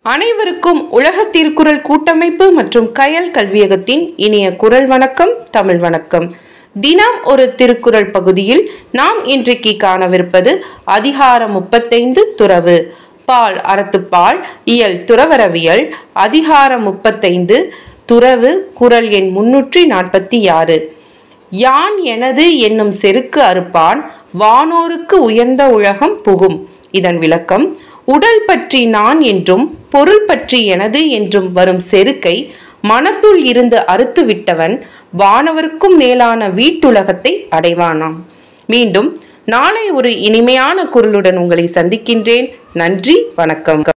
அனைவருக்கும் உலக திருக்குறள் கூட்டமைப்பு மற்றும் கயல் கல்வியகத்தின் இனிய குரல் வணக்கம், தமிழ் வணக்கம். தினம் ஒரு திருக்குறள் பகுதியில் நாம் இன்றைக்கு காணவிருப்பது அதிகாரம் 35 துறவு. பால் அறத்துப்பால் இயல் துறவரவியல் அதிகாரம் 35 துறவு. குறள் எண் 346. யான் எனது என்னும் செருக்கு அறுப்பான் வானோருக்கு உயர்ந்த உலகம் புகும். இதன் விளக்கம்: உடல் பற்றி நான் என்றும் பொருள் பற்றி எனது என்றும் வரும் செருக்கை மனத்துள் இருந்து அறுத்து விட்டவன் வானவருக்கும் மேலான வீட்டுலகத்தை அடைவானாம். மீண்டும் நாளை ஒரு இனிமையான குரலுடன் உங்களை சந்திக்கின்றேன். நன்றி, வணக்கம்.